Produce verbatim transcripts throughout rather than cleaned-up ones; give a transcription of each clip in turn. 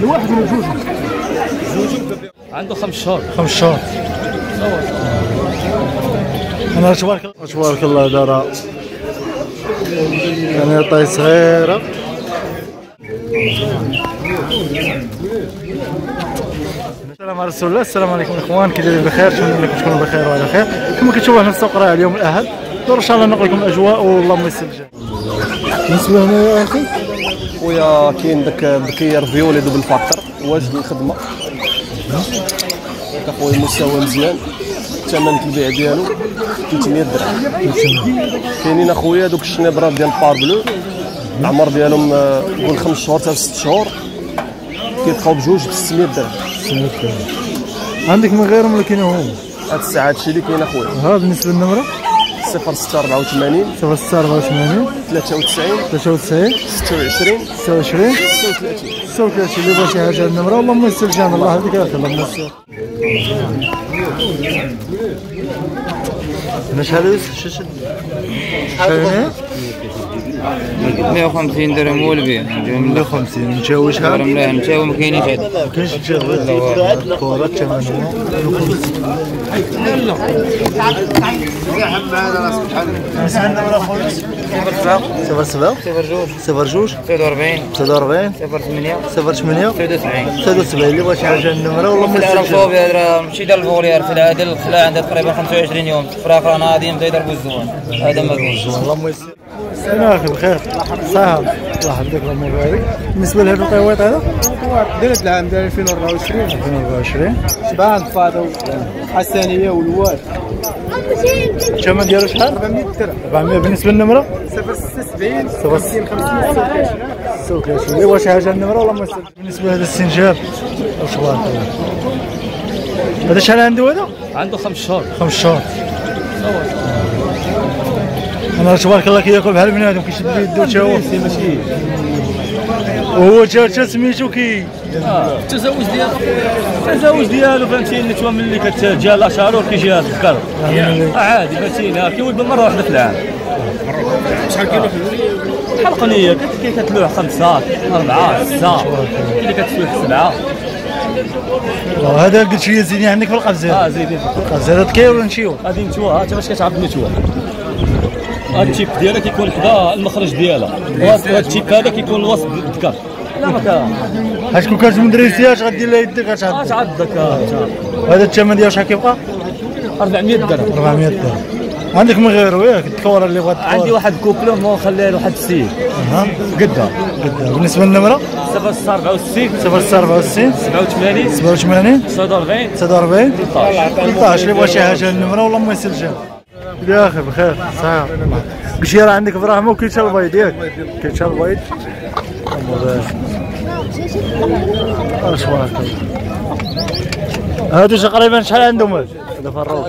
الواحد ولا جوج؟ عنده خمس شهور. خمس شهور. انا تبارك الله تبارك الله دارها يعني طاي صغيره. السلام على رسول الله. السلام عليكم اخوان، كي دايرين بخير؟ نتمنى انكم تكونوا بخير وعلى خير. كما كتشوفوا هنا في السوق راه اليوم الاحد، دور ان شاء الله نقول لكم الاجواء والله يسر الجميع. بالنسبه هنا يا اخي خويا كاين داك البكير فيولي دوبل فاكتور واجد الخدمه داك اخويا مستوى مزيان. ثمن البيع ديالو ثلاثمية درهم. كاينين اخويا دوك الشنيبرات ديال بار بلو العمر ديالهم قول خمس شهور حتى ست شهور كيبقاو بجوج ب ستمية درهم. ستمية درهم. عندك من غيرهم ولا كاين هما؟ هاد الساعه هادشي اللي كاين اخويا. ها بالنسبه للنمره صفر ستة أربعة وثمانين صفر ستة أربعة وثمانين ثلاثة وتسعين ثلاثة وتسعين ستة وعشرين ستة وعشرين ستة وثلاثين ستة وثلاثين. اللي بغى شي حاجه النمره والله ما يسر الجامع. الله يهديك يا اخي. الله يسر. انا شحال يوسف؟ شحال شحال مية وخمسين درهم هو البيع. مية وخمسين. متجاوز شحال؟ مليح متجاوز ما كاينش هذا. ما كاينش متجاوز. الكره الثمن بالنسبه للنمره خويا صفر سبعة صفر سبعة صفر جوج صفر جوج تسعة وأربعين تسعة وأربعين صفر ثمانية صفر ثمانية تسعة وسبعين تسعة وسبعين. اللي بغى شي حاجه النمره والله ما يسر. الفوبيا راه ماشي ديال الفوليار في العادل الخلاع عندها تقريبا خمسة وعشرين يوم. فراخ راه ناضي بدا يضربوا الزوان. هذا ما كاينش. والله ما يسر. انا اخي بخير صحه الله يحفظك الله يبارك. بالنسبه لهذا القيوات هذا دارت العام ديال ألفين وأربعة وعشرين ألفين وأربعة وعشرين شبان فاضو حسانيه والواد. الثمن ديالو شحال؟ أربعمية درهم. أربعمية. بالنسبه للنمره صفر ستة سبعين صفر خمسين خمسمية ستة وثلاثين. ستة وثلاثين. اللي بغى شي حاجه النمره والله ما يسر. بالنسبه لهذا السنجاب تبارك الله هذا شحال عنده؟ هذا عنده خمس شهور. خمس شهور. انا تبارك الله كياكل بحال بنادم كيشد بيدو تا هو ماشي وهو جا تا سميتو كي التزاوج ديالو التزاوج ديالو فهمتيني نتوما ملي كتجا الاشهر كيجي هذا الذكر عادي فهمتيني كيولد مره واحده في العام. شحال كيلو الحلقنيه كتلوح خمسه اربعه سته اللي كتلوح سبعه. هذا قلت شويه زيني عندك في القفزه. اه زيدين القفزه هذا تكاي ولا نشيو؟ غادي نتوها انت باش كتعرف نتوها. هاد التيب ديالها كيكون حدا المخرج ديالها وهاد التيب هذا كيكون الوسط الذكر. لا ما كان اش كون كانت مدرسيه اش غدير لها يدك اش اش عندك. هذا الثمن ديالو شحال كيبقى؟ أربعمية درهم. أربعمية درهم. عندك من غيره ياك التكوره اللي بغات؟ عندي واحد كوبلو ما نخليه لواحد السيد. اها قدها قدها. بالنسبه للنمره صفر ستة أربعة وستين صفر ستة أربعة وستين سبعة وثمانين سبعة وثمانين تسعة وأربعين تسعة وأربعين ثلاثطاش. اللي بغى شي حاجه النمره والله ما يسر الجامع. يا اخي بخير صحيح. قلت راه عندك براهمه وكاين حتى البيض ياك؟ كاين حتى البيض. الله تبارك الله. هادو تقريبا شحال عندهم هاد؟ هذا فروج.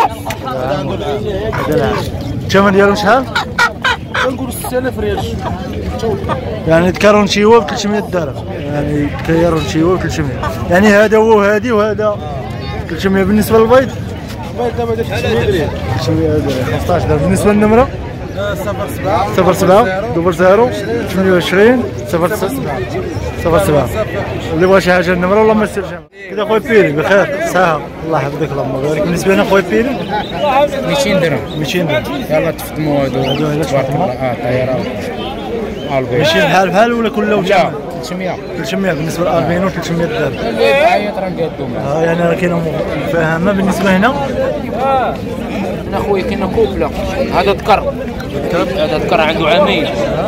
الثمن ديالهم شحال؟ كنقولوا ستة آلاف ريال. يعني تكرون شيوا ب ثلاثمية درهم. يعني تكيرون شيوا ب ثلاثمية. يعني هذا هو هادي وهذا ثلاثمية. بالنسبه للبيض البيض دابا داك ثلاثمية درهم. ثلاثمية درهم خمسطاش درهم. بالنسبه للنمره صفر سبعة صفر سبعة دبل زيرو ثمانية وعشرين صفر صفر سبعة. اللي بغى شي حاجه النمره والله ما يسر الجامع. كذا خويا بيري بخير صحه الله يحفظك الله يبارك. بالنسبه لنا خويا بيري مئتين درهم. مئتين درهم. يلا تفطموا هادو تبارك الله. اه طياره ماشي بحال بحال ولا كل وجه؟ لا ثلاثمية ثلاثمية. بالنسبه للأربعين و ثلاثمية درهم. عيط راه نقادو معاه. اه يعني راه كاينه مفاهمه. بالنسبه هنا هنا خويا كاينه كوبله. هذا ذكر هذا ذكر عنده عامين.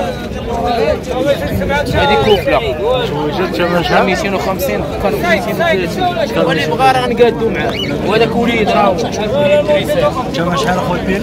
هذه كوبله وجدت ثمن شحال؟ مئتين وخمسين ذكر مئتين وثلاثين. واللي بغى راه نقادو معاه. وهذاك وليد راه وليد دريسات. ثمن شحال اخويا بيري؟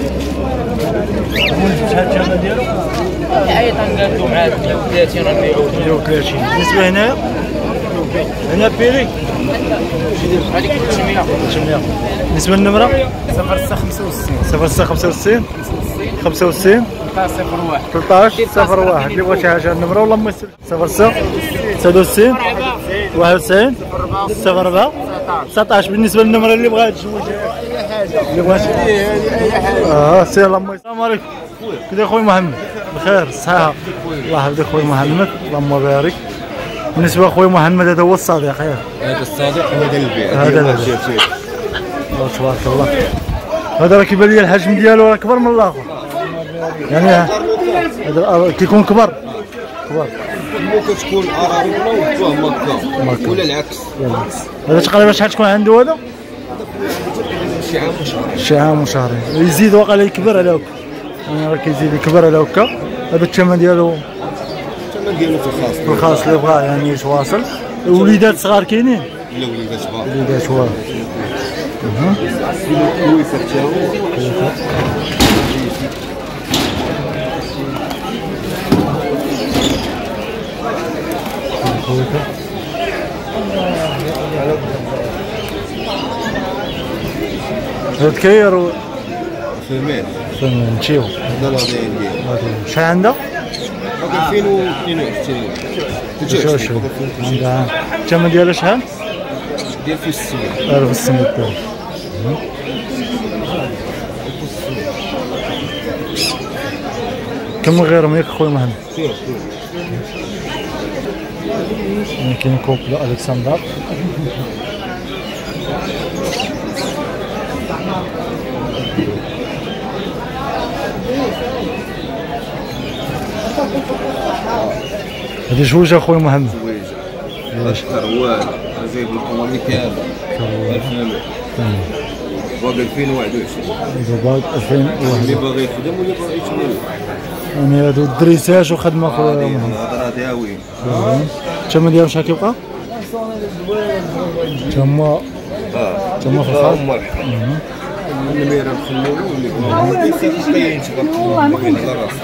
شحال الثمن ديالو؟ عيط نقادو معاه ثمانية وثلاثين نبيعوه ثمانية وثلاثين. بالنسبه هنايا هنا بيري هذيك ثلاثمية. ثلاثمية. بالنسبه للنمره صفر ستة خمسة وستين صفر ستة خمسة وستين خمسة وستين صفر واحد ثلاطاش صفر واحد. اللي بغى شي حاجه النمره والله ما يسر. صفر ستة تسعة وستين واحد وتسعين صفر أربعة تسعطاش. بالنسبه للنمره اللي بغا تزوج اللي بغا اه سي الله ما. السلام عليكم. كدا خويا محمد بخير صحه الله يحفظك خويا محمد اللهم بارك. بالنسبه لخويا محمد هذا هو الصديق ياك؟ هذا الصديق وهذا البيع. هذا البيع. تبارك الله. هذا راه كيبان لي الحجم ديالو راه اكبر من الاخر. يعني هذا كيكون كبر كبر. ممكن تكون عربيه ولا مكه ولا العكس. هذا تقريبا شحال تكون عنده هذا؟ شي عام وشهرين. شي عام وشهرين. يزيد واقيلا يكبر على هكا. يعني راه كيزيد يكبر على هكا. هذا الثمن ديالو الثمن ديالو في الخاص. في الخاص اللي بغا يعني يتواصل. وليدات صغار كاينين؟ لا وليدات صغار. وليدات واه. كويسه حتى هو. هذا تكير فهمت. فهمت نمشيو. هذا لا داير. شحال عندها؟ ألفين واثنين وعشرين. ثلاثة وعشرين. عندها الثمن ديالها شحال؟ ديال في السبع. ألف وستمية درهم. كم غيرهم ياك خويا محمد؟ كاين كوبل الكسندر. هذه زوجة خويا محمد. زويجة. كروال جايب القوامي كامل. كروال. باقي ألفين وواحد وعشرين. باقي ألفين وواحد. اللي باغي يخدم واللي باغي يتولد. يعني هادو الدريساج وخدمة خويا محمد. هضرة داوين. الثمن ديالهم شحال كيبقى؟ تما تما في الخاص. اللي راه نخليو واللي بغا يسير تبارك باغيين على راسك.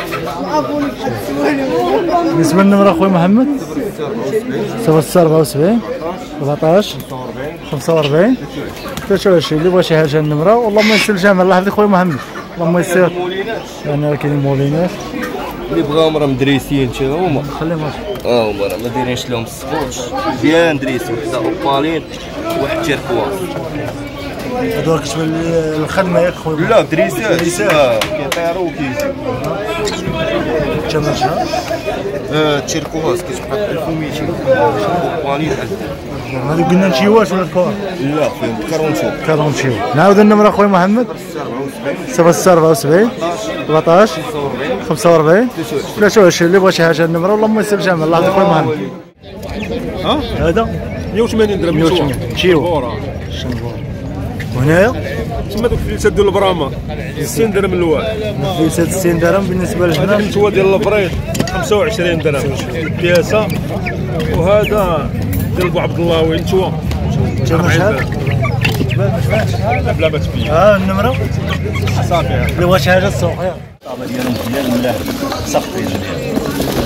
بالنسبة للنمرة خويا محمد صفر ستة أربعة وسبعين أربعطاش خمسة وأربعين ثلاثة وعشرين. اللي بغا شي حاجة النمرة والله ما يسر الجميع. الله يحفظك خويا محمد. اللهم يسر. يعني راه كاينين مولينات اللي بغاهم راه مدريسين حتى هما. خليهم اه هما راه ما دايرينش لهم السبوش مزيان دريسين حتى اوبالين واحد تيركواز. هادو كتبان لي الخدمة ياك خويا محمد. لا دريسات. اه كيطيروا وكيجيو. الثمن شحال؟ اه تيركواز كتبقى ألف ومئتين. اوبالين هادو قلنا نشيواش ولا الكور؟ لا فهمت كارونتو. كارونتشيو. نعاود النمرة خويا محمد صفر ستة أربعة وسبعين أربعطاش خمسة وأربعين ثلاثة وعشرين. اللي بغا شي حاجة النمرة والله ما يسر الجميع. الله يحفظك خويا محمد. ها هذا مية وثمانين درهم. مية وثمانين نشيو. وهنايا تما دوك الفليسات ديال البراما ستين درهم الواحد. الفليسات ستين درهم. بالنسبة لهنا هذا النتوى ديال البريد خمسة وعشرين درهم بياسة. وهذا ديال بو عبد الله وين نتوى الثمن شحال؟ لا بلا ما تبين. ها النمرة صافي. اللي بغا شي حاجة السوق ياك. الطابة ديالهم مزيان ملاح سقطي مزيان.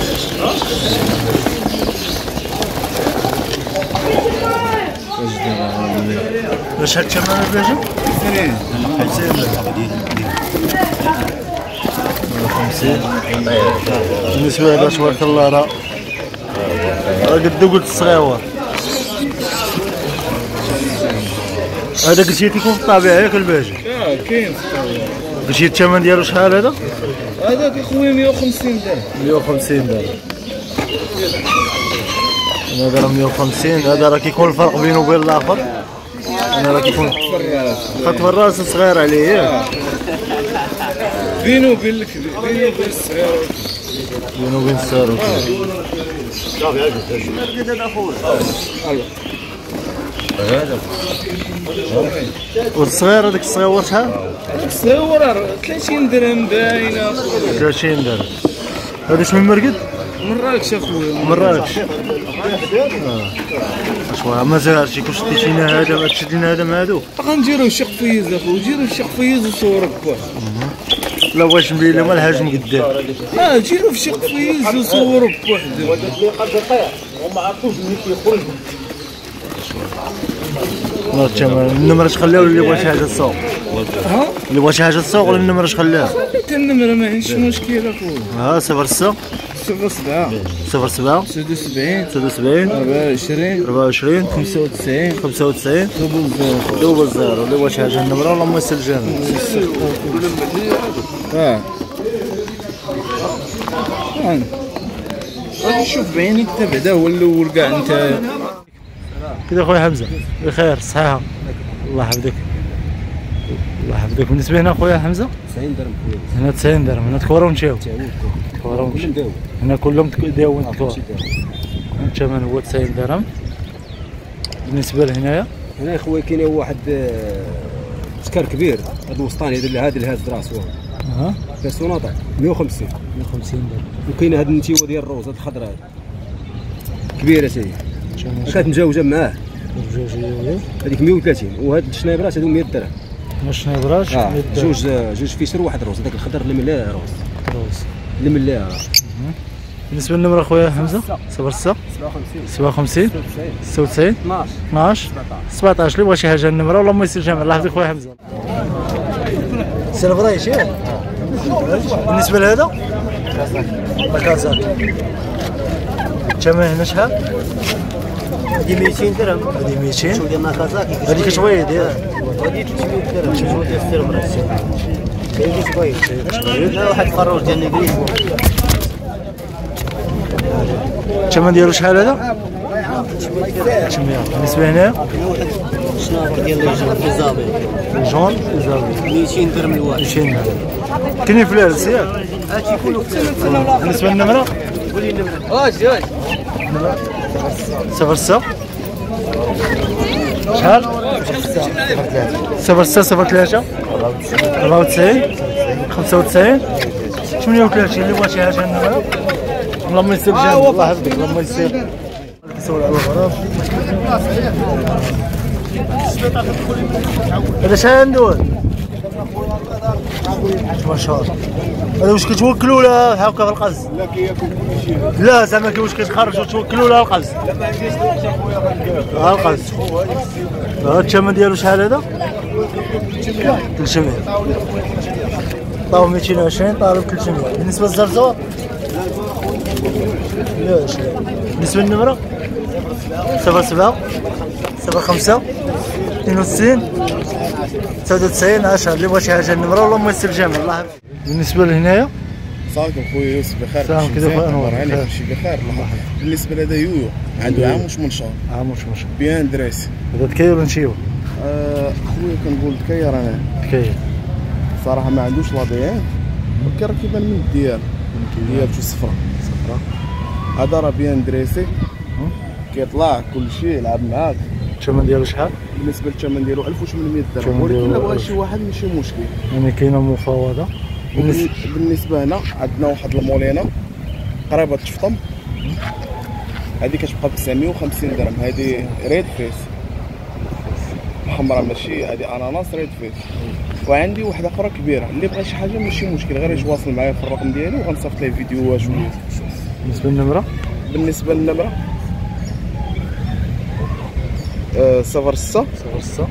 شحال الثمن البلاجة؟ خمسين. خمسين. بالنسبة لهذا تبارك الله راه راه قد قلت الصغيور. هذا قلتي تيكون في الطبيعة ياك الباجي؟ اه كاين قلتي الثمن ديالو شحال هذا؟ هذاك اخويا مية وخمسين درهم. مية وخمسين درهم. هذا راه مية وخمسين. هذا راه كيكون الفرق بينه وبين الآخر. أنا راه كيكون خط في الراس صغير عليه ياك؟ بينو وبين الكبير بينو وبين الصغير. بينه وبين الصغير وكبير. والصغير هذاك الصغير شحال؟ الصغير راه ثلاثين درهم باينه. ثلاثين درهم. هذا اش من مرقد؟ من مراكش اخويا. من مراكش. اه اشوا ما زارتي كون شديتينا هذا ما تشدينا هذا مع هذوك. غنديرو شي قفيز اخويا. ديرو شي قفيز وصورك بواحد. لا بغيتش نبين لهم الحجم قدام. اه ديرو في شي قفيز وصورك بواحد. لا الثمن النمرة تخليها ولا اللي بغى شي حاجة السوق؟ ها اللي بغى شي حاجة السوق ولا النمرة تخليها؟ حتى النمرة ما عنديش مشكل اخويا. ها صفر ستة صفر سبعة صفر سبعة ستة وسبعين ستة وسبعين أربعة وعشرين أربعة وعشرين خمسة وتسعين خمسة وتسعين دبل زيرو. دوبل زيرو. اللي بغى شي حاجة النمرة اللهم يسر الجميع. اه شوف بعيني انت بعدا هو الاول كاع انت. كذا خويا حمزه بخير صحيحه الله يحفظك الله يحفظك. بالنسبه هنا خويا حمزه تسعين درهم خويا. هنا تسعين درهم. هنا تكوره ونمشيو تكوره ونمشيو هنا كلهم داون تكوره. الثمن هو تسعين درهم. بالنسبه لهنايا هنا خويا كاين واحد سكر كبير هذا الوسطاني هذا هذا اللي هاز راسو اها فيها سوناطا مية وخمسين مية وخمسين درهم. وكاين هذا النتيوه ديال الروز هذه الخضراء كبيره سيدي كانت مجاوجه معاه جوج هذيك مية وثلاثين وهاد الشنايبرات هذو مية درهم. الشنايبرات آه. جوج جوج فيسر وواحد روز هذاك الخضر اللي ملاه روز روز اللي ملاه. بالنسبه للنمره خويا حمزه صفر ستة سبعة وخمسين ستة وتسعين اثناش سبعطاش. اللي بغى شي حاجه النمره والله ما يسير جامع. الله يحفظك خويا حمزه. سير شي بالنسبه لهذا لاكازات الثمن هنا شحال؟ هذه ميتين درهم. هذه ميتين. شوف ديال ناكازاكي هذيك شويه ديال هذه ثلاثمية درهم. شوف ديال السيرمرا كاين شويه لا واحد الفروج ديال الانجليز. الثمن ديالو شحال هذا؟ ثمانمية. بالنسبه هنا شنو ديال الجون فيزابي جون فيزابي ميتين درهم الواحد. ميتين درهم. كاينين فلارس ياك؟ هادشي كله بالنسبه للنمره قولي النمره. اجي اجي صفر ستة شحال؟ صفر ستة صفر ثلاثة أربعة وتسعين خمسة وتسعين ثمانية وثلاثين. اللي بغى شي حاجه النمره اللهم يسر جامع. الله يحفظك اللهم يسر. كيسول على الغراب هذا شحال ندوز؟ ما شاء الله. هذا واش كتوكلوا ولا هاكا في القز؟ لا كياكل كلشي. لا زعما كي واش كتخرجوا توكلوا ولا القز؟ لا ما عنديش ها القز. ها الثمن ديالو شحال هذا؟ ثلاثمية. طاو ميتين وعشرين طالب ثلاثمية. بالنسبه للزرزور لا شي. بالنسبه للنمره صفر سبعة صفر خمسة اثنين وستين تسعة وتسعين عشرة. اللي بغى شي حاجه النمره والله ما يسر جامع. الله يحفظك. بالنسبه لهنايا صافي خويا يوسف بخير. سلام كذا خويا انور عليك شي بخير. الله بالنسبه لهذا يويو عنده عام واش من شهر. عام واش من شهر بيان دراسي. هذا تكاير ولا نشيوه؟ آه خويا كنقول تكاير انا. تكاير صراحه ما عندوش لا ديان ولكن راه كيبان من الديال ديالته صفراء صفراء. هذا راه بيان دراسي كيطلع كل شيء يلعب معاك. الثمن ديالو شحال؟ بالنسبه للثمن ديالو ألف وثمانمية درهم ولكن الا بغى شي واحد ماشي مشكل يعني كاينه مفاوضه. بالنسبه هنا عندنا واحد المولينه قريبه تشفطم هذه كتبقى ب تسعمية وخمسين درهم. هذه ريد فيس حمراء ماشي هذه اناناس ريد فيس. وعندي واحده اخرى كبيره اللي بغى شي حاجه ماشي مشكل غير يتواصل معايا في الرقم ديالي وغنصيفط ليه فيديوهات شويه. بالنسبه للنمره بالنسبه للنمره أه صفر ستة صفر ستة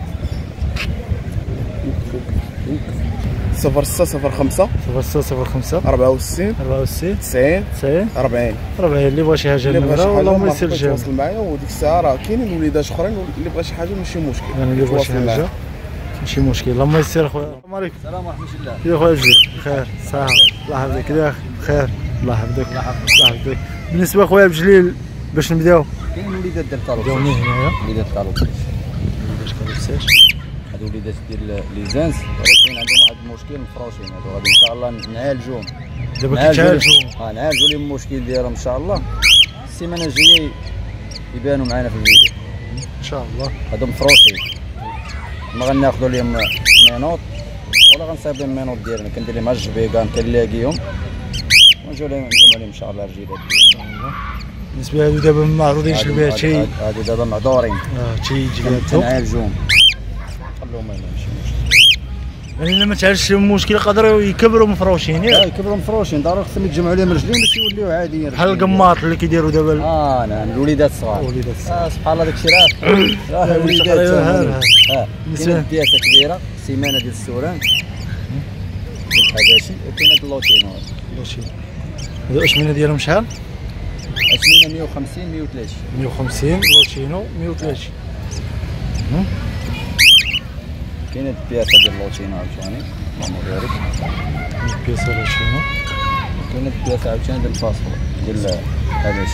صفر ستة صفر خمسة صفر ستة صفر خمسة أربعة وستين أربعة وستين تسعين تسعين أربعين أربعين. اللي بغى شي حاجه النمره والله ما يسر جامع. يتواصل معايا وديك الساعه راه كاينين وليدات اخرين اللي بغى شي حاجه ماشي مشكل. يعني اللي بغى شي حاجه ماشي مشكل. اللهم يسر اخويا. السلام عليكم. السلام ورحمه الله. كيف اخويا جديد؟ بخير صحه الله يحفظك. كذا بخير الله يحفظك الله يحفظك. بالنسبه اخويا بجليل باش نبداو كاين وليدات ديال الطالب. نبداو من هنايا وليدات الطالب. وليدات كالوساش هادو وليدات ديال ليزانس ولكن عندهم واحد المشكل مفروشين هادو غادي ان شاء الله نعالجوهم. دابا كيتعالجوا. اه نعالجوا لهم المشكل ديالهم ان شاء الله. السيمانه الجايه يبانوا معنا في الفيديو ان شاء الله. هادو مفروشين ما غناخذوا لهم مينوط ولا غنصايب لهم مينوط ديالنا كندير لهم الجبيكان كنلاقيهم ونجيو لهم نجمعوا لهم ان شاء الله الرجيلات ان شاء الله. بالنسبه لهادو دابا ما معروضينش للبيع شي. هادو دابا معذورين اه تيجي كنعالجوهم نعالجوهم خلوهم ما يمشيوش. يعني الا ما تعالجش المشكل يقدروا يكبروا مفروشين ياك؟ اه يكبروا مفروشين ضروري خصهم يتجمعوا لهم رجلين باش يوليو عاديين بحال القماط اللي كيديروا دابا. اه نعم الوليدات الصغار. الوليدات الصغار اه سبحان الله داكشي راه راه الوليدات اه كاينه دياسه كبيره سيمانه ديال السوران الحباشي وكاينه اللوتينو. ماشي هذا الاشمنه ديالهم شحال؟ اشمنه مية وخمسين مية وثلاثين مية وخمسين لوتينو مية وثلاثين. كاينه البياسه ديال اللوتينو عاوتاني اللهم بارك. البياسه لوتينو كاينه البياسه عاوتاني ديال الفاصفور ديال هذاش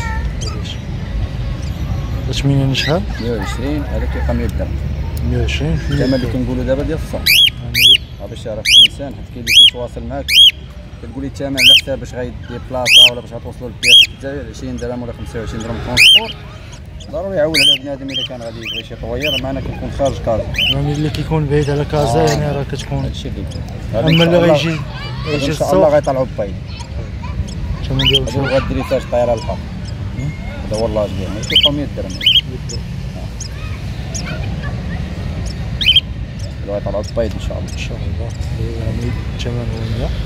باش منين شحال؟ مية وعشرين هذا كيبقى مية درهم. مية وعشرين الثمن اللي كنقولوا دابا ديال الصون باش يعرف الانسان، حيت كاين اللي كيتواصل معاك كتقول لي الثمن على حساب باش غيدي بلاصه ولا باش غتوصلوا للبياسه حتى عشرين درهم ولا خمسة وعشرين درهم ترونسبور. ضروري يعول على بنادم الا كان غادي يبغي شي طوير معنا كنكون خارج كازا. يعني اللي كيكون بعيد على كازا آه. يعني راه كتكون هادشي اللي كاين. اما اللي غيجي غيجي ان شاء الله غيطلعوا ببايد. الثمن ديالو هادو غاديريتاج طايره الفوق. هذا هو اللاج ديالنا كيبقى مية درهم. غيطلعوا ببايد ان شاء الله. ان شاء الله يعني الثمن هو مية.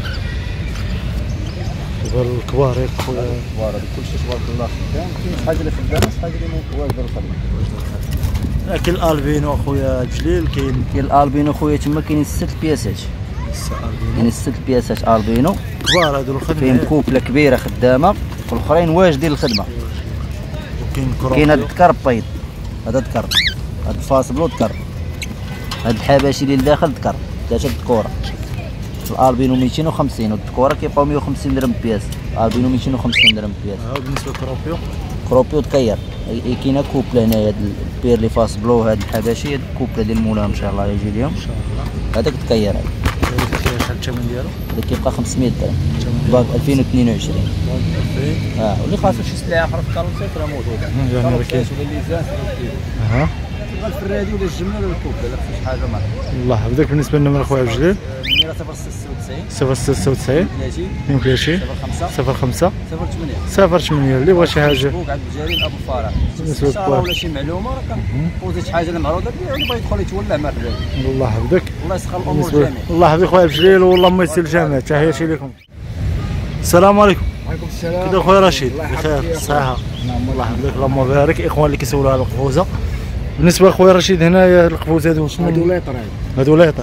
غير الكبار ياك خويا الكبار هذا كلشي تبارك الله خدام، كاين شي حاجه اللي خدامه شي حاجه اللي واجده الخدمه. كاين الالبينو اخويا الجليل، كاين كاين الالبينو خويا تما كاينين ست بياسات. كاينين ست بياسات البينو كبار هادو الخدمه. كاين كوبله كبيره خدامه والاخرين واجدين الخدمه. وكاين كروب كاين هاد الذكر بيض، هذا ذكر، هاد الفاصبلو ذكر، هاد الحباشي اللي لداخل ذكر، ثلاثه الذكوره. الالبينو ميتين وخمسين والذكوره كيبقاو مية وخمسين درهم بياس. الالبينو ميتين وخمسين درهم بياس. اه بالنسبه للكروبيو كروبيو تكير كاينه كوبله هنايا هاد البير اللي فاس بلو هاد الحباشي هاد الكوبله ديال مولاها ان شاء الله يجي اليوم ان شاء الله. هذاك تكير هذا شحال الثمن ديالو؟ هذا كيبقى خمسمية درهم باك ألفين واثنين وعشرين. اه واللي خاصو شي سلعه اخرى في الكالونسيت راه موجوده. يعني راه كاين ولا الليزان اها تبغى الفرادي ولا الجمله ولا الكوبله لا خصو شي حاجه معاك. الله يحفظك. بالنسبه للنمر اخويا بجليل مية صفر ستة وتسعين صفر ستة وتسعين ثلاثين اثنين وثلاثين صفر خمسة صفر خمسة صفر ثمانية صفر ثمانية. اللي بغى شي حاجه فوق عند الجليل ابو فرح بالنسبه استفسار ولا شي معلومه راه كنبوزي شي حاجه المعروضه بها اللي بغى يدخل يتولى مرحبا. الله يحفظك. الله يسخر الامور جميع. الله يحفظك خويا بجليل والله ما يسر الجامع. تحياتي لكم. السلام عليكم. وعليكم السلام. كده خويا رشيد بخير صحه. الله يحفظك اللهم بارك. اخوان اللي كيسولوا على القفوزه، بالنسبه لخويا رشيد هنايا القفوز هادو شنو؟ هادو ليطر هادو ليطر.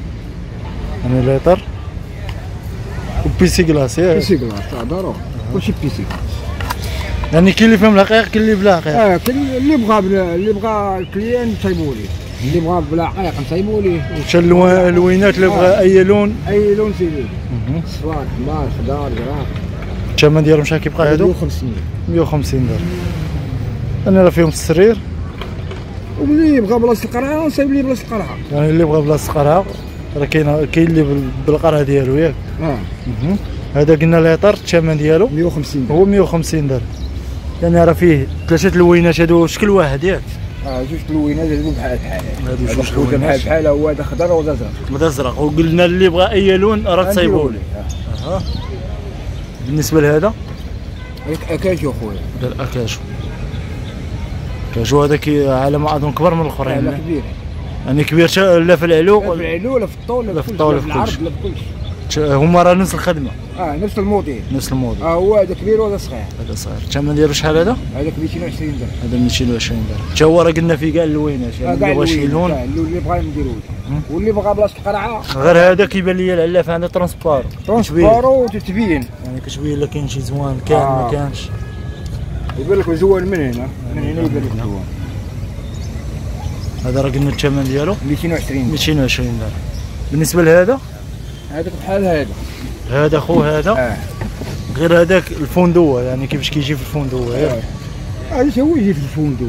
يعني ليطر وبيسي كلاس. بيسي كلاس ضروري كلشي بيسي. يعني كاين اللي فهم الحقيقه كاين اللي بلا حقيقه. اه كاين اللي بغى اللي بغى الكليان نصايبوا ليه، اللي بغى بلا حقيقه نصايبوا ليه. وش اللوينات اللي بغى اي لون؟ اي لون سيدي صفار حمار خضار زرق. الثمن ديالهم شحال كيبقى هادو؟ مية وخمسين مية وخمسين درهم. انا راه فيهم السرير. واللي يبغى بلاصه القرعه نصايب ليه بلاصه القرعه. يعني اللي بغى بلاصه القرعه راه كاين كاين اللي بالقرعه ديالو ياك. اه هذا قلنا ليطر الثمن ديالو مية وخمسين هو مية وخمسين درهم. يعني راه فيه ثلاثه لوينات هادو شكل واحد ياك. اه جوج لوينات هادو بحال بحال. هادو جوج لوينات بحال بحال هو هذا خضر وهذا زرق. هذا زرق. وقلنا اللي بغى اي لون راه تصايبوا ليه. اها بالنسبه لهذا هذاك اكاجو خويا. هذا الاكاجو. الاكاجو هذا كي على ما اظن كبر من الاخرين. لا كبير يعني كبير لا في العلو لا في العلو لا في الطول لا في الطول لا في العرض كلشي. لا في كلشي. هما راه نفس الخدمه. اه نفس الموديل نفس الموديل. اه هو هذا كبير وهذا صغير. هذا صغير. الثمن ديالو شحال هذا؟ هذاك ميتين وعشرين درهم. هذا ميتين وعشرين درهم. حتى هو راه قلنا فيه كاع اللوينات. يعني اللي بغى شي لون اللي بغى نديرو واللي بغى بلاصه القرعه. غير هذا كيبان لي العلاف هذا ترونسبار. ترونسبارو وتتبين. يعني كتبين لا كاين شي زوان كان ما كانش. يبان لك زوان من هنا من هنا يبان لك زوان. هذا راه قلنا الثمن ديالو ميتين وعشرين ميتين وعشرين درهم. بالنسبه لهذا هذاك بحال هذا هذا خو هذا اه غير هذاك الفندوه يعني كيفاش كيجي في الفندوه ياك. هذا هو يجي في الفندوه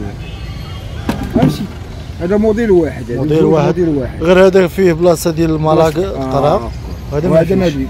ماشي. هذا موديل واحد. موديل واحد. موديل واحد. غير هذا فيه بلاصه ديال الملاق القرار. هذا ما فيش. ما فيش.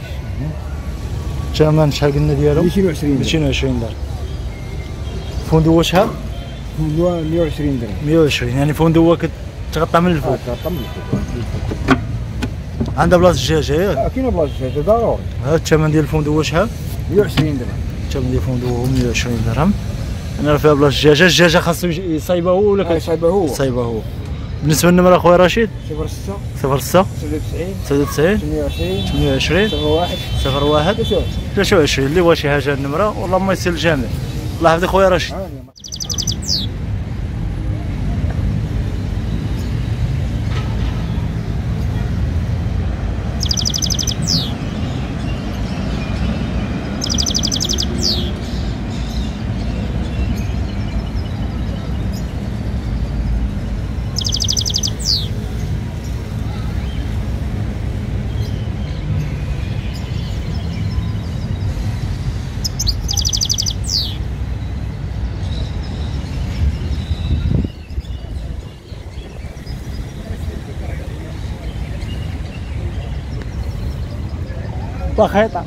الثمن شحال قلنا ديالو؟ ميتين وعشرين ميتين وعشرين درهم. فندوه شحال؟ فندوه مية وعشرين درهم. مية وعشرين يعني فندوه كتغطى من الفوق. كتغطى من الفوق. عندها بلاصه الدجاجه ياك؟ اه كاينه بلاصه الدجاجه ضروري. هذا الثمن ديال الفندوه شحال؟ مية وعشرين درهم. الثمن ديال الفندوه هو مية وعشرين درهم. انا راه فيها بلاصه الدجاجه. الدجاجه خاصو يصايبها هو ولا يصايبها هو؟ يصايبها هو. بالنسبه للنمره اخويا رشيد صفر ستة صفر ستة ستة وتسعين ستة وتسعين ثمانية وعشرين ثمانية وعشرين صفر واحد صفر واحد ثلاثة وعشرين. اللي بغى شي حاجه النمره والله ما يسير الجامع. الله يحفظك خويا رشيد. وخيطة.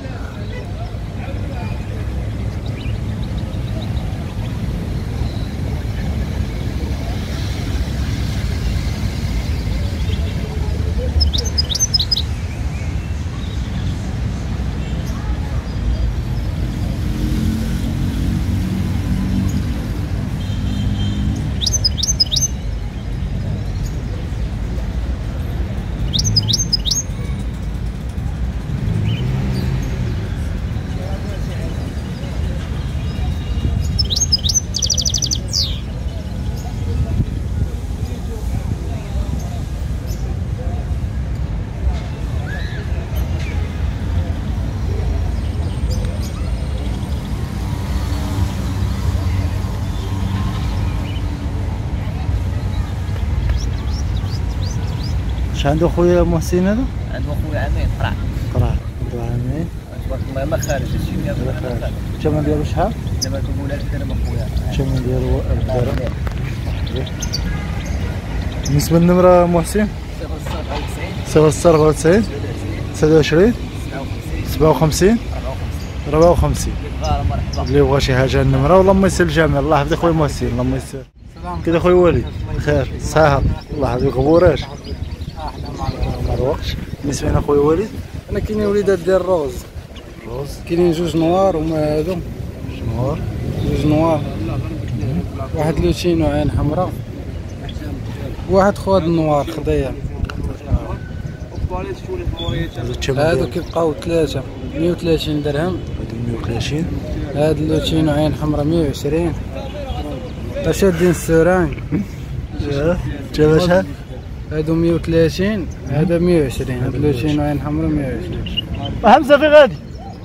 اش عنده خويا محسن هذا؟ عنده خويا عامين قرع قرع عنده عامين تبارك الله ما خارج هادشي ديالو خارج. الثمن ديالو شحال؟ دابا كنقول ألف درهم اخويا. الثمن ديالو ألف درهم. بالنسبة للنمرة محسن؟ صفر ستة أربعة وتسعين تسعة وعشرين سبعة وخمسين أربعة وخمسين. اللي يبغى شي حاجة النمرة والله يسر الجميع. الله يحفظك خويا محسن الله يسر. كذا خويا وليد بخير صحة الله يحفظك غبوراش. ما الوقت بالنسبة لنا خويا وليد انا كاينين وليدات ديال الروز روز كاينين جوج نوار وما هادو نوار جوج نوار واحد لوتينو عين حمراء واحد خواد النوار خضية. هادو كيبقاو ثلاثة مية وثلاثين درهم. هادو مية وثلاثين. هاد اللوتينو عين حمراء مية وعشرين. شادين السوران جاب شحال؟ هادو مية وثلاثين هذا مية وعشرين. هاد اللوتينو عين حمراء مية وعشرين. حمزة في غادي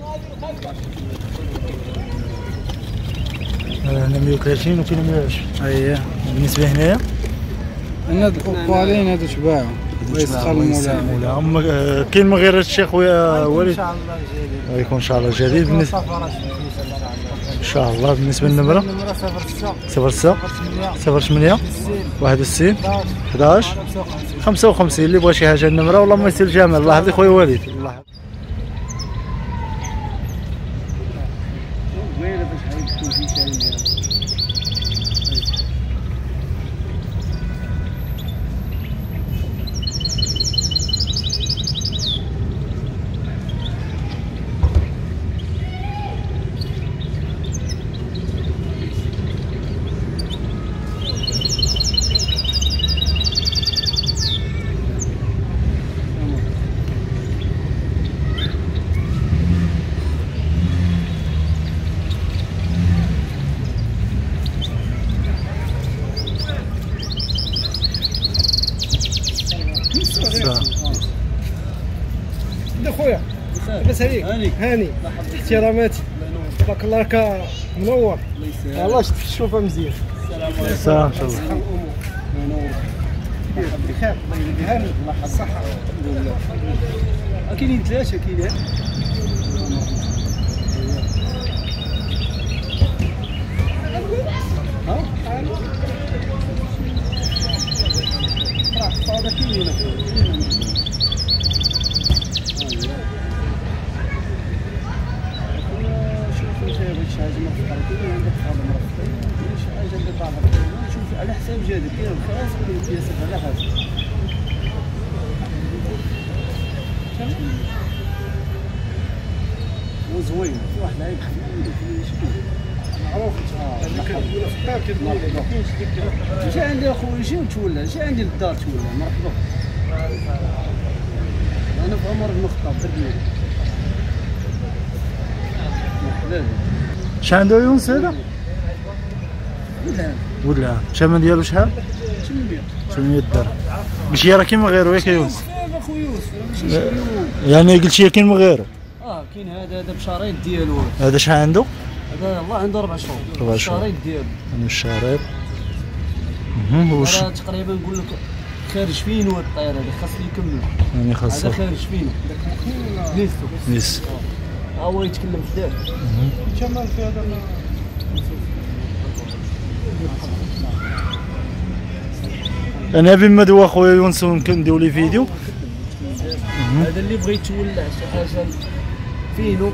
هنا مية وثلاثين وكاين مية وعشرين. اييه بالنسبة هنايا هنا هاد الأوبالين هادو تباعو ويسخر المولا. أما كاين من غير هادشي خويا وليد؟ غيكون إن شاء الله جديد. بالنسبة إن شاء الله بالنسبة للنمرة صفر ستة صفر ثمانية واحد وستين حداش خمسة وخمسين. اللي بغى شي حاجة النمرة والله ما يسير الجمال. الله يحفظك خويا وليد. الله يحفظك. ده خويا لاباس عليك؟ هاني احتراماتي تبارك الله راك منور. الله شفت الشوفه مزيان. السلام ان شاء الله. بخير الله يجزيك هاني الله يحفظك الصحه الحمد لله. كاينين ثلاثه كاينين ها راح صادق كاينين شوف على حساب جهدك كاين الخاص وكاين الياسر على حسب وزوين في واحد العيب خفيف معروف جا عندي اخويا جي وتولى جا عندي للدار تولى مرحبا انا في عمر بن الخطاب تربيه مرحبا. اش عنده يونس هذا؟ ولاد ولاد الثمن ديالو شحال؟ ثمانمية درهم. ماشي راه كاين من غيرو ياك يونس؟ اخويا يوسف يعني قلتي كاين من غيرو؟ اه كاين هذا هذا بشرايط ديالو. هذا شحال عنده؟ هذا الله عنده أربع شهور. أربع شهور. الشرايط ديالو. أنا الشرايط. اها واش؟ راه تقريبا نقول لك خارج فينو هاد الطير هذا خاصني يكمل. يعني خاصو. هذا خارج فينو. نيستو. نيس. ها هو يتكلم بزاف. كمل في هذا انا بما دوا خويا يونس كنديروا لي فيديو. هذا اللي بغى يتولع شي حاجه فينو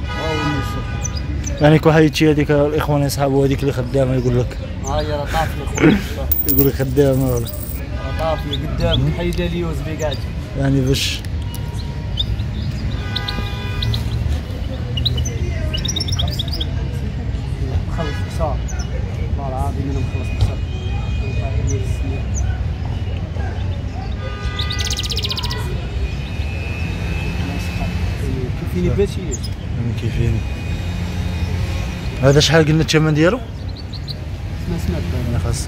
يعني كو حيتشي هذيك الاخوان يصحابو هذيك اللي خدامه يقول لك ها هي راه طافله خويا يقول لك خدامه ولا راه طافله قدام حيده لي يو اس بي قاعد يعني باش خلص قصار والله العظيم انا مخلص قصار كيفيني باتي كيفيني هذا شحال قلنا الثمن ديالو؟ ما سمعت انا خاص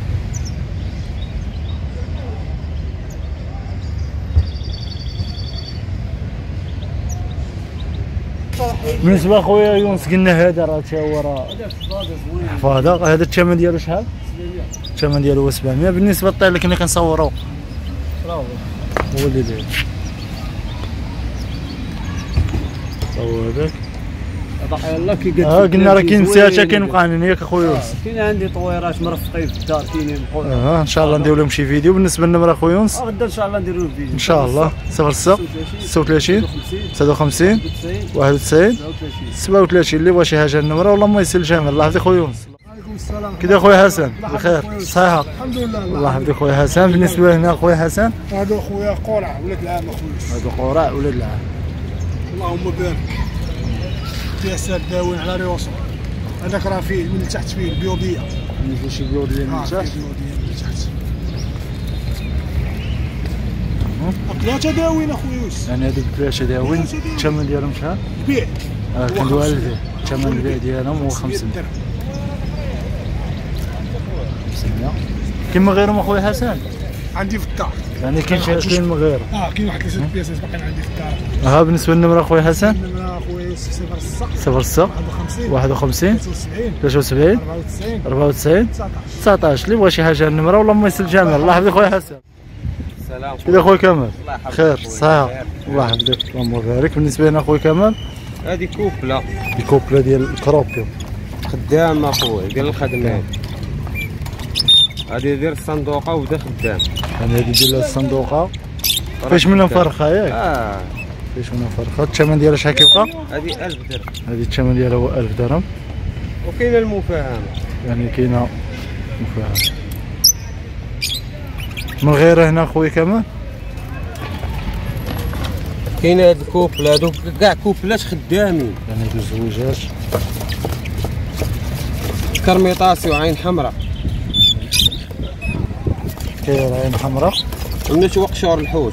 بالنسبه خويا يونس قلنا هذا راه تا هو راه حفاضه هذا الثمن ديالو شحال؟ الثمن ديالو هو سبعمية. بالنسبه للطير اللي كنا كنصورو راه هو اللي داير هو هذاك يلاه كي قلت اه قلنا راه كاين مساحه كاين مقانين ياك اخويا يونس كاين عندي طويرات مرفقين في الدار كاينين اه ان شاء الله نديرو لهم شي فيديو. بالنسبه للنمره اخويا يونس غدا ان شاء الله نديرو الفيديو ان شاء الله صفر ستة ستة وثلاثين تسعة وخمسين واحد وتسعين سبعة وثلاثين اللي بغى شي حاجه النمره والله ما يسهل الجميع. الله يحفظك خويا يونس. وعليكم السلام كي داير خويا حسن؟ بخير صحيحه الحمد لله. الله يحفظك خويا حسن. بالنسبه هنا خويا حسن هادو خويا قرع ولاد العام اخويا هادو قراء ولاد العام اللهم بارك تيسر داوين على ريوسو هذاك راه فيه من تحت فيه البيوضيه يعني فيه شي بيوضيه من تحت البيوضيه من تحت ثلاثه داوين اخويا يوسف يعني هذوك ثلاثه داوين الثمن ديالهم شحال؟ بيع اه كندوي على البيع الثمن البيع ديالهم هو خمسمية خمسمية. كاين من غيرهم اخويا حسن؟ عندي في الدار يعني كاين شي كاين من غير اه كاين واحد ثلاثه بياسات باقيين عندي في الدار. ها بالنسبه للنمره اخويا حسن النمره اخويا صفر ستة صفر ستة واحد وخمسين ثلاثة وسبعين أربعة وتسعين تسعطاش اللي بغى شي حاجه النمره والله ما يسهل الجميع. الله يحفظك خويا حسن. السلام كي داير خويا كمال؟ خير صحيح الله يحفظك اللهم يبارك. بالنسبه لنا خويا كمال هذه كوبله دي كوبله ديال الكروبيو خدام اخويا ديال الخدمات هذه ديال الصندوقه وبدا خدام يعني هذه ديال الصندوقه فاش منها فرخه ياك؟ اه فاش منها فرخه. الثمن ديالها شحال كيبقى؟ هذه ألف درهم هذه الثمن ديالها هو ألف درهم وكاينه المفاهمه يعني كاينه مفاهمه. من غير هنا خويا كمان كاين هاد الكوبل هادوك كاع كوبلات خدامين يعني هادو الزوجات كرميطاسي وعين حمراء كاين عين حمراء ولات وقشور الحوت.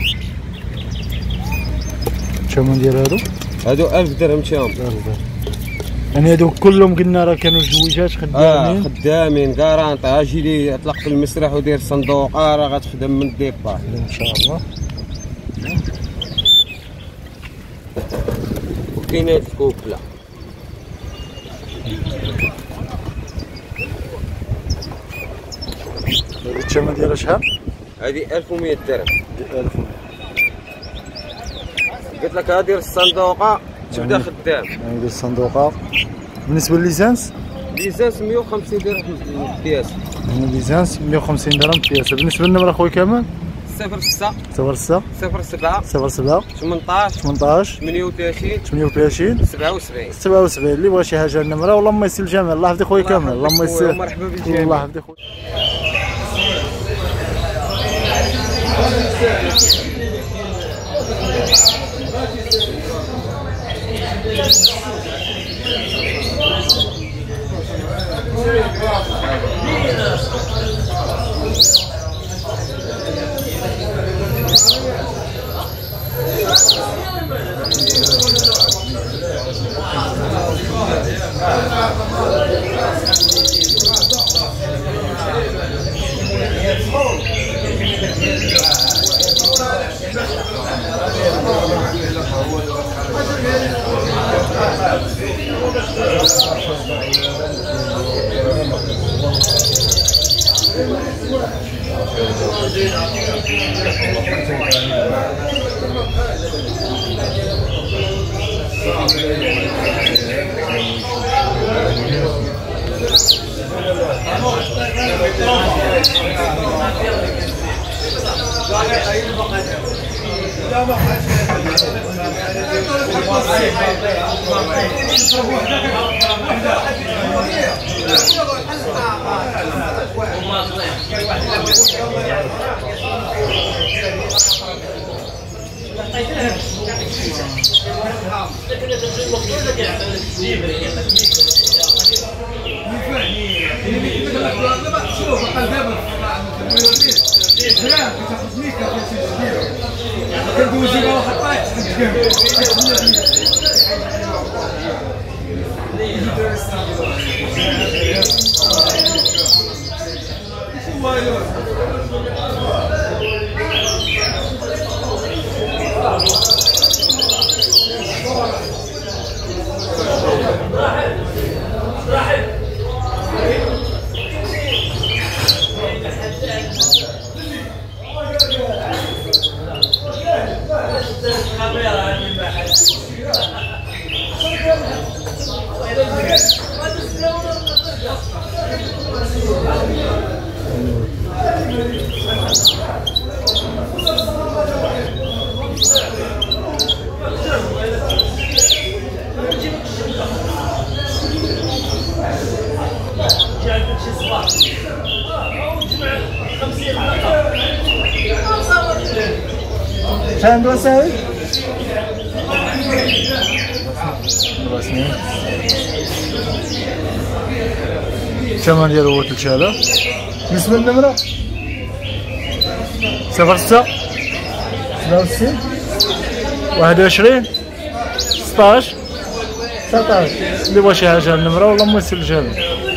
الثمن ديال هادو هادو ألف درهم شامل. يعني هادو كلهم قلنا راه كانوا زوجات خدامين اه خدامين كارانطي اجي لي اطلق في المسرح ودير الصندوقه راه غتخدم من الديبار ان شاء الله. وكاين هاد الكوبله الثمن ديالها شحال؟ هادي ألف ومية درهم. ألف ومية. قلت لك هادي الصندوقه تبدا خدام يعني ديال الصندوقه. بالنسبه للليسانس ليسانس مية وخمسين درهم بياسه يعني ليسانس مية وخمسين درهم بياسه. بالنسبه للنمره اخويا كمال صفر ستة صفر ستة صفر سبعة صفر سبعة ثمنطاش ثمنطاش ثمانية وثلاثين ثمانية وثلاثين سبعة وسبعين سبعة وسبعين اللي بغى شي حاجه النمره والله ما يسهل الجميع. الله يحفظك خويا كمال. الله ما يسهل. مرحبا بالجميع. الله يحفظك خويا. لا شحال ندوز ساوي؟ رسمي الثمن ديالو هو ثلاث آلاف. بالنسبة للنمرة صفر ستة ثلاثة وستين واحد وعشرين ستاش تسعطاش. اللي بغا شي حاجة النمرة والله ما يسلجها له.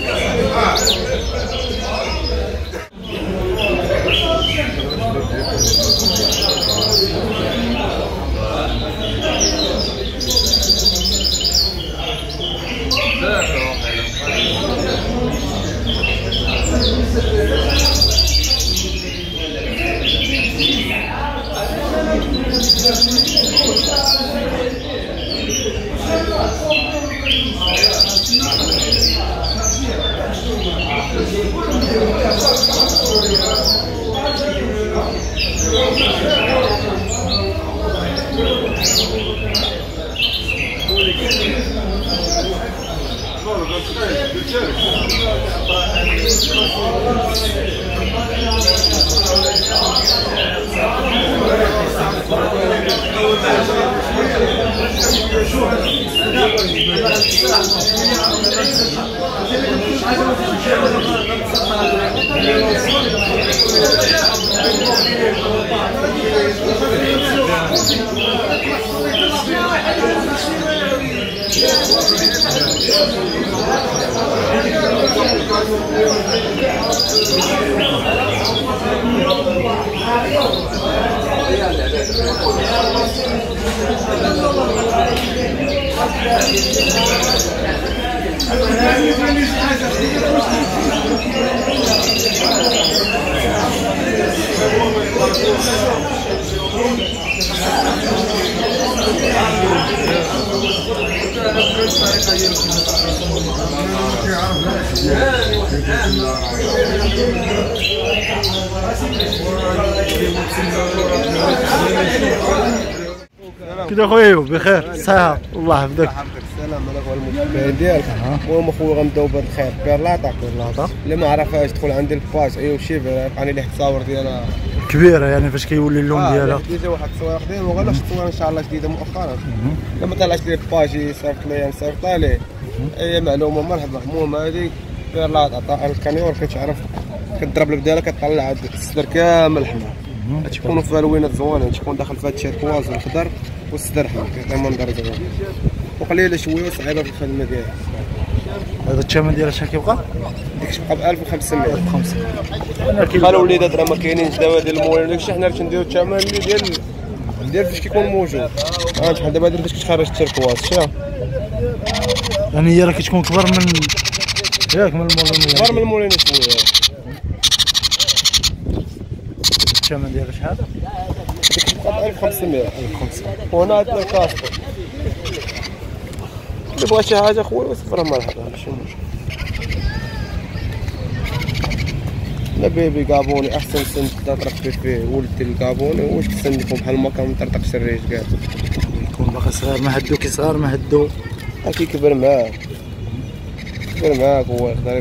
كده خويا بخير صحة الله يحفظك. السلام عليكم المتابعين ديالك. المهم اخويا غنبداو بهاد الخير بيرلاطه بيرلاطه اللي ما عرفهاش يدخل عندي الباج ايوا شي عرفاني ليه التصاور ديالها كبيره يعني فاش كيولي اللون ديالها ديجا واحد التصوير قديم وغلاش تصوير ان شاء الله جديده مؤخرا لما طلعت لي الباج يصيفط لي نصيفط ليه اي معلومه مرحبا. المهم هذه بيرلاطه طاح الكانيور كتعرف كتضرب لك ديالها كطلع الصدر كامل حمر تكونوا فيها لوينات زوينه تكون داخل فيها التيركواز والخضر والصدر حمر كيعطي منظر زوين وقليله شويه صعيبه في الخدمه ديالها. هذا الثمن ديالها شحال كيبقى؟ ديك كتبقى ب ألف وخمسمية. ألف وخمسمية. بحال الوليدات راه ما كاينينش دابا ديال الموالين داكشي حنا كنديرو الثمن اللي ديال ديال فاش كيكون موجود. ها بحال دابا درت كتخرج التيركواز شا يعني هي راه كتكون كبر من ياك من المولين كبر من المولين شويه. الثمن ديالها شحال؟ ديك كتبقى ب ألف وخمسمية. ألف وخمسمية. وهنا عندنا الكاسكو اللي بغا شي حاجه خويا وصفرها مرحبا ماشي مشكل. لا بيبي كابوني احسن سن تطرق فيه ولد الكابوني واش كسن لكم بحال ما كان مطرطقش الريش كاع تكون باقي صغير ما هدو كي صغار ما هدو كي كبر معاك كبر معاك هو يقدر.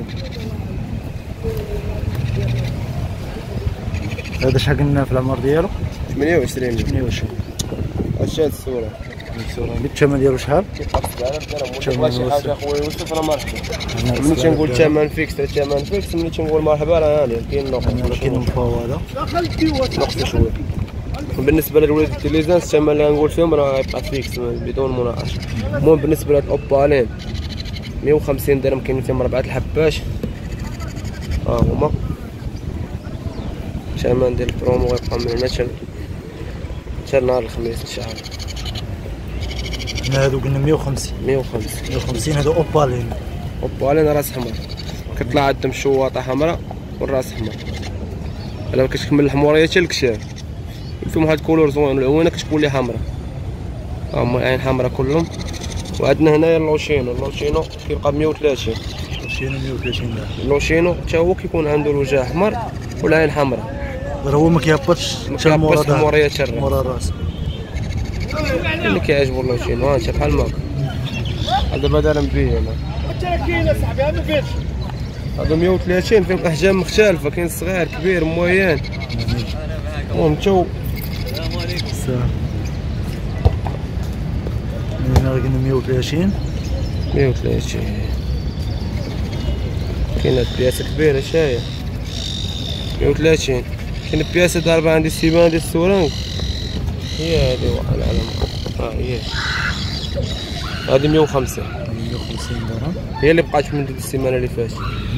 هذا شحال قلنا في العمر ديالو؟ ثمانية وعشرين. ثمانية وعشرين. هادشي هاد الصورة. الصورة الثمن ديالو شحال؟ كيبقى سبعة آلاف درهم. ولا شي حاجة خويا يوسف راه مرحبا. ملي تنقول الثمن فيكس راه الثمن فيكس، ملي تنقول مرحبا راه هاني كاين نقص. كاين مفاوضة. نقص شوية. بالنسبة للولاد التليزان الثمن اللي غنقول فيهم راه غيبقى فيكس بدون مناقشة. المهم بالنسبة لهاد الأوبالين مية وخمسين درهم كاين فيهم ربعة الحباش. ها هما. الثمن ديال البرومو غيبقى من هنا حتى حتى نهار الخميس ان شاء الله. هادو قلنا مية وخمسين. مية وخمسين. مية وخمسين هادو اوبالين. اوبالين راس حمر. كطلع عندهم شواطه حمراء والراس حمر. الا ما كتكمل الحموريه حتى الكشاف. فيهم واحد الكولور زوين، العوينه كتكون لي حمراء. ها هما عين حمراء كلهم. وعندنا هنايا اللوشينو، اللوشينو كيبقى ب مية وثلاثين. اللوشينو مية وثلاثين درهم. اللوشينو حتى هو كيكون عنده الوجه احمر والعين حمراء. هو ما كيهبطش حتى مورا الحموريه حتى مورا الراس. اللي كيعجبو اللوشينو ها انت بحال ماك. هذا بدل مبين انا. كاين اصاحبي هذا فين؟ هادو مية وثلاثين فيهم احجام مختلفه، كاين صغير كبير موين. المهم تو السلام. هنا قلنا مية وثلاثين. مية وثلاثين. كاين بياسه كبيره شايه مية وثلاثين. كاين بياسه ضاربه عندي السيبان ديال السورانك هي هادي على العلم. ها هي هادي مية وخمسين. مية وخمسين درهم هي اللي بقات من ديك السيمانه اللي فاتت.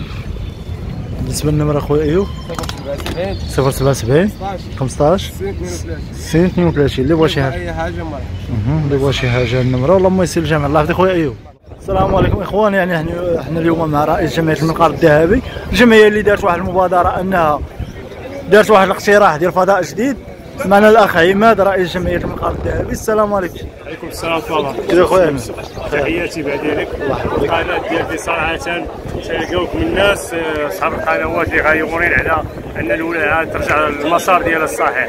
بالنسبه للنمره اخويا ايوب صفر سبعة سبعين خمسطاش ستين اثنين وثلاثين. اللي بغى شي حاجه اي حاجه مرحبا. اللي بغى شي حاجه النمره والله ما يسير الجامع. الله يحفظك خويا ايوب. السلام عليكم اخوان. يعني احنا اليوم مع رئيس جمعيه المنقار الذهبي، الجمعيه اللي دارت واحد المبادره انها دارت واحد الاقتراح ديال فضاء جديد. معنا الاخ عماد رئيس جمعيه المنقار الذهبي. السلام عليكم. وعليكم السلام ورحمه الله. كيف اخويا؟ تحياتي بعد القناه ديالي صراحه تلقاوك من الناس اصحاب القنوات اللي غيورين على ان الولايه ترجع للمسار ديالها الصحيح.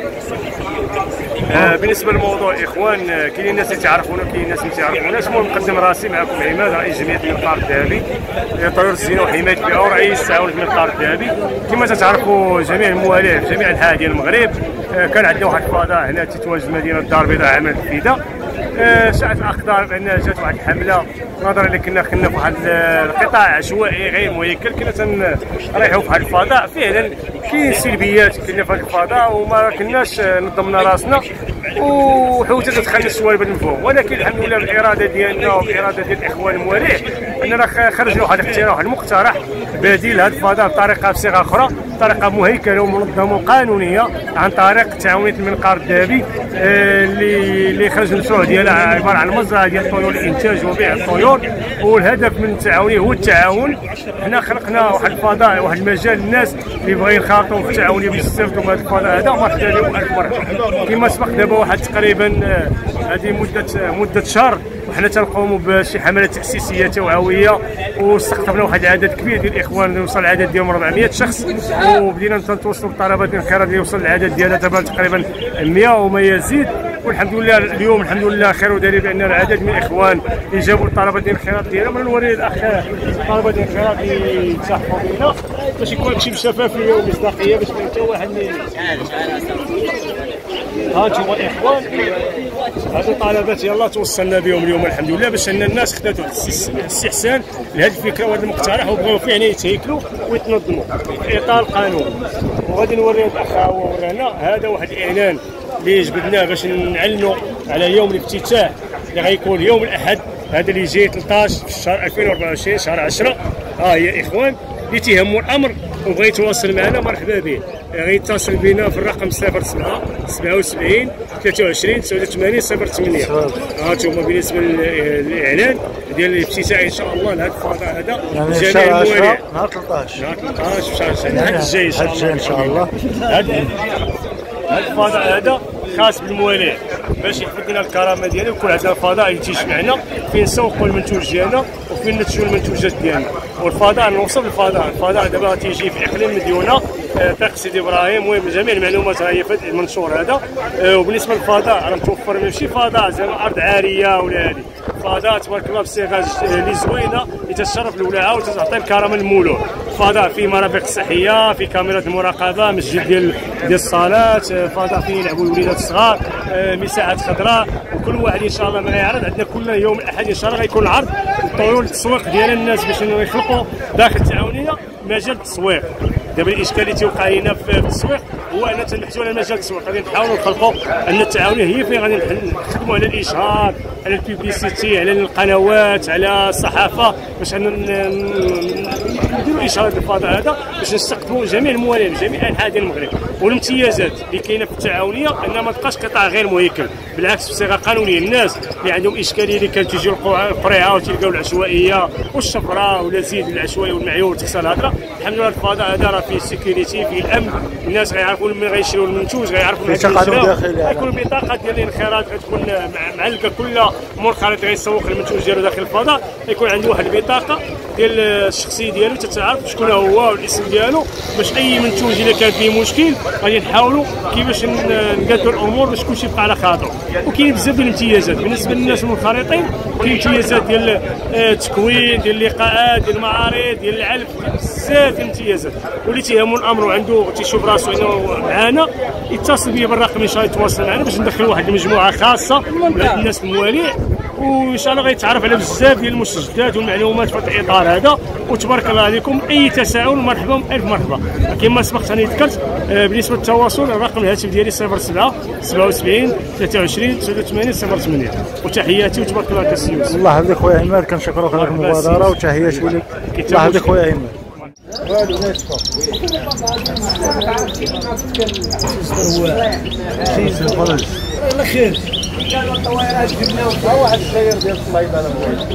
آه بالنسبه للموضوع الاخوان، كاين الناس اللي تعرفونا كاين الناس اللي ما تعرفوناش. المهم نقدم راسي معكم عماد رئيس جمعيه المنقار الذهبي لتطوير الزينه وحمايه البيئه ورئيس تعاون المنقار الذهبي. كما تتعرفوا جميع الموالين في جميع انحاء ديال المغرب، آه كان عندنا واحد الفضاء هنا تتواجد مدينه الدار البيضاء عمل الفدا. آه شاءت الاقدار بان جات واحد الحمله نظرا اللي كنا كنا في واحد القطاع عشوائي غير مهيكل، كنا تنريحوا في واحد الفضاء. فعلا كاين سلبيات كنا في هذا الفضاء وما كناش نظمنا راسنا وحوته تدخلنا السوالب المفهوم. ولكن الحمد لله بالاراده ديالنا وبالاراده ديال الاخوان الموالين اننا خرجنا واحد الاقتراح واحد المقترح بديل هذا الفضاء بطريقه بصيغه اخرى، بطريقه مهيكله ومنظمه وقانونيه عن طريق تعاونيه المنقار الذهبي اللي اللي خرج المشروع ديالها عباره عن مزرعه ديال الطيور لانتاج وبيع الطيور. والهدف من التعاونيه هو التعاون. حنا خلقنا واحد الفضاء واحد المجال للناس اللي بغا ينخرطوا في التعاونيه باش يستافدوا من هذا الفضاء هذا. مرحبا بهم الف مرحبا. كما سبق دابا واحد تقريبا هذه مده مده شهر وحنا تنقوموا بشي حملات تاسيسيه توعويه واستقطبنا واحد العدد كبير ديال الاخوان، وصل العدد ديالهم أربعمية شخص، وبدينا تنتوصلوا بالطلبات ديال الانقراض اللي وصل العدد ديالها دابا تقريبا مية وما يزيد. والحمد لله اليوم الحمد لله خير ودليل بان العدد من الاخوان اللي جابوا الطلبات ديال الانقراض ديالهم. نوري الاخ الطلبات ديال الانقراض اللي يتسحقوا بينا باش يكون هادشي بشفافيه ومصداقيه باش ما حتى واحد ها انتم الاخوان. هذو الطلبات يلاه توصلنا بهم اليوم الحمد لله باش ان الناس خداتوا الاستحسان لهذه الفكره وهذا المقترح وبغاو فعلا يتهيكلوا ويتنظموا في اطار القانون. وغادي نوري الاخ هو ورانا هذا واحد الاعلان اللي جبدناه باش نعلنوا على يوم الافتتاح اللي غيكون يوم الاحد هذا اللي جاي ثلاثطاش في الشهر ألفين وأربعة وعشرين شهر عشرة. ها هي اخوان اللي تيهموا الامر وبغى يتواصل معنا مرحبا به، غيتصل بنا في الرقم صفر سبعة سبعة وسبعين ثلاثة وعشرين تسعة وثمانين صفر ثمانية. ها انتم بالنسبه للاعلان ديال الافتتاح ان شاء الله لهذا الفضاء هذا يعني جميع الموالين نهار ثلاثطاش نهار ثلاثطاش في شهر عشرة الحد الجاي ان شاء الله ان شاء الله. هذا الفضاء هذا خاص بالموالين باش يحفظ لنا الكرامه ديالو ويكون عندنا الفضاء اللي تيجمعنا فين نسوقوا المنتوج ديالنا وفين نتجوا المنتوجات ديالنا. والفضاء نوصل للفضاء، الفضاء دابا تيجي في اقليم مديونه طريق سيدي ابراهيم. المهم جميع المعلومات راهي في هذا المنشور هذا. وبالنسبه للفضاء راه متوفر ماشي فضاء زعما ارض عاريه ولا هذه فضاء تبارك الله بصيغه اللي زوينه اللي تشرف الولاعه وتعطي الكرامه للمولود. فضاء فيه مرافق صحيه، فيه كاميرات المراقبه، مسجد ديال ديال الصلاه، فضاء فيه يلعبوا الوليدات الصغار، مساحات خضراء. وكل واحد ان شاء الله ما غيعرض عندنا كل يوم الاحد ان شاء الله غيكون العرض طيور التسويق ديال الناس باش يخلقوا داخل التعاونيه مجال التسويق. دابا الاشكال اللي تيوقع لنا في التسويق هو ان تنبحثوا على مجال التسويق، غادي نحاولوا نخلقوا ان التعاونيه هي فين غادي نخدموا على الاشهار، على البيبليسيتي، على القنوات، على الصحافه باش نديروا اشهار الفضاء هذا باش نستقطبوا جميع الموالين من جميع انحاء ديال المغرب. والامتيازات اللي كاينه في التعاونيه ان ما تبقاش قطاع غير مهيكل، بالعكس بصيغه قانونيه. الناس اللي عندهم اشكاليه اللي كانت تيجيو القريعه وتلقاو العشوائيه والشفره ولا زيد العشوائي والمعيور وتكسر الهضره، الحمد لله الفضاء هذا راه فيه سيكوريتي، فيه الامن، الناس غيعرفوا من غيشريو المنتوج، غيعرفوا من غيكون البطاقه ديال الانخراط غتكون معلقه كل منخرط غيسوق المنتوج ديالو داخل الفضاء، يكون عنده واحد البطاقه ديال الشخصيه ديالو تتعرف شكون هو والاسم ديالو، باش اي منتوج اذا كان فيه مشكل غادي نحاولوا كيفاش نقادوا الامور باش كلشي يبقى على خاطره. وكاين بزاف ديال الامتيازات بالنسبه للناس المنخرطين، كاين امتيازات ديال التكوين، ديال اللقاءات، ديال المعارض، ديال العلف، بزاف ديال الامتيازات. واللي تيهمو الامر وعنده تيشوف راسو انه معانا يتصل بيا بالرقم ان شاء الله يتواصل معنا باش ندخلوا واحد المجموعه خاصه من الناس الموالين، وان شاء الله غيتعرف على بزاف ديال المستجدات والمعلومات في الاطار هذا. وتبارك الله عليكم، اي تساؤل مرحبا الف مرحبا. كما سبق ثاني ذكرت بالنسبه للتواصل الرقم الهاتف ديالي صفر سبعة سبعة وسبعين ثلاثة وعشرين تسعة وثمانين صفر ثمانية. وتحياتي وتبارك الله كسي يوسف. الله يحفظك خويا عماد، كنشكروك على المبادره وتحياتي لك. الله يحفظك خويا عماد. والو نشكر الله خير. كانوا الطويرات جبناهم واحد السير ديال الصيدله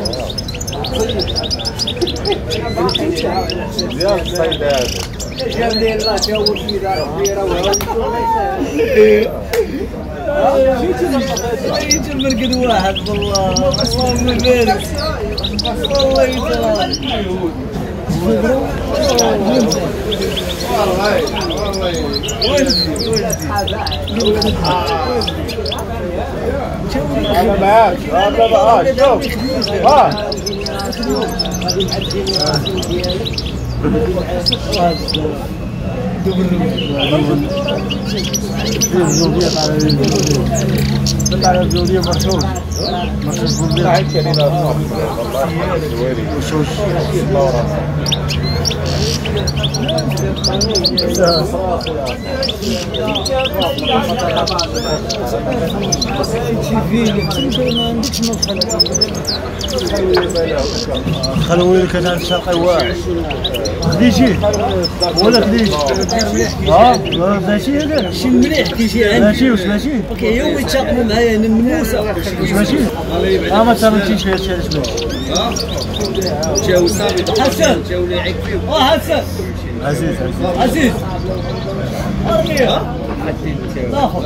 ديال الصيد هذا جاب لي الله جاوب في دار كبيره جيت المرقد واحد والله اللهم بارك والله يتراك انا معاك هذا بقى شوف ها على الزودية مرشوش مرشوش بالله وشوش خلوي لك انا الشرقي واعر خديشي ولا خديش اه ماشي هذا شي مليح كيجي عندي ماشي واش ماشي اوكي يوم يتشاقموا معايا انا منوسه واش ماشي اه ما ترمتيش هذا الشيء علاش جاو صافي حسن جاو لي عيك فيهم اه حسن عزيز عزيز ارميه ناخذ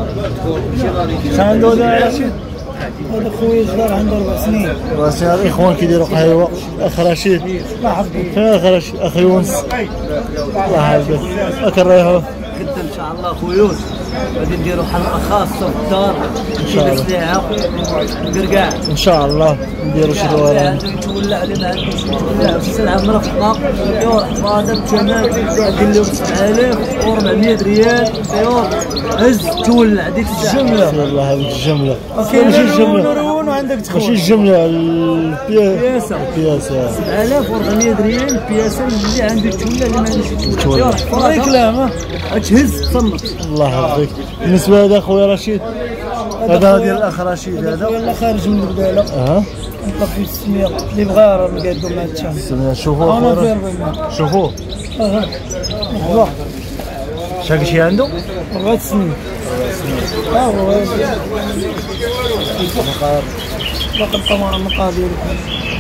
شنو هذا هذا خويا صغير عنده اربع سنين اربع سنين. الاخوان كيديروا قهوه. اخ رشيد الله يحفظك. فين اخ رشيد؟ اخ يونس الله يحفظك. اخ نريحوا كنت ان شاء الله خويا غادي نديروا حلقه خاصه في الدار ان شاء الله فيها قرقاع ان شاء الله نديروا شي دوره تولع علينا عندنا تولع السلعه مرفقه ديور حفاضه جمال دير لهم سبعة آلاف وأربعمية ريال ديور هز تولع ديك الجمله والله هذيك الجمله ماشي الجمله وعندك تخوف ماشي الجمله البياسه البياسه سبعة آلاف وأربعمية ريال البياسه اللي عندك تولع اللي ما عندكش تولع والله كلام تهز تصنت الله يحفظك. بالنسبه لهذا خويا رشيد هذا ديال الاخ رشيد هذا يلا خارج من البداله اه نطلق في ستمية اللي بغا راه نقادو مع الشهر شوفوه انا شوفوه اه اه شاك شي عنده أربع سنين اه هو باقي الطماطم مقادير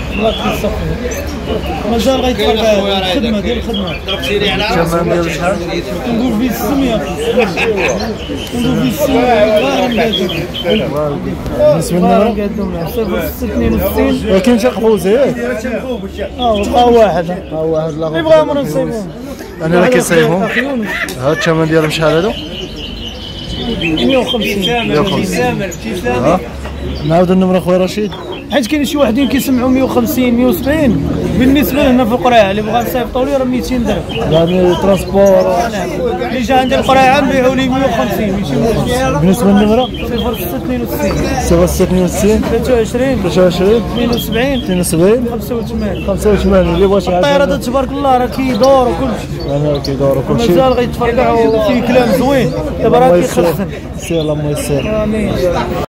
الله يصفي مازال غيتفرق الخدمه ديال الخدمه الثمن ديال شحال؟ نقول فيه ستمية نقول فيه ستمية بالنسبه للنمره صفر ستة اثنين وستين ولكن شي قفوز ياك اه بقى واحد ها واحد لا يبغى امر نصيبو انا اللي كيصايبهم ها الثمن ديالهم شحال هادو؟ مية وخمسين مية وخمسين ها نعاود النمره اخويا رشيد حيت كاين شي وحدين كيسمعوا مية وخمسين مية وسبعين بالنسبه لهنا في القريعه اللي بغا يصيفطوا لي راه ميتين درهم يعني ترونسبور اللي جا عندي القريعه نبيعوا لي مية وخمسين ماشي مشكل. بالنسبه للنمره صفر ستة اثنين وستين صفر ستة اثنين وستين ثلاثة وعشرين ثلاثة وعشرين اثنين وسبعين اثنين وسبعين خمسة وثمانين خمسة وثمانين اللي بغى شي حاجه الطياره تبارك الله راه كيدور وكلشي انا كيدور وكلشي مازال غيتفرقع وفيه كلام زوين دابا راه كيخزن سير الله يسر امين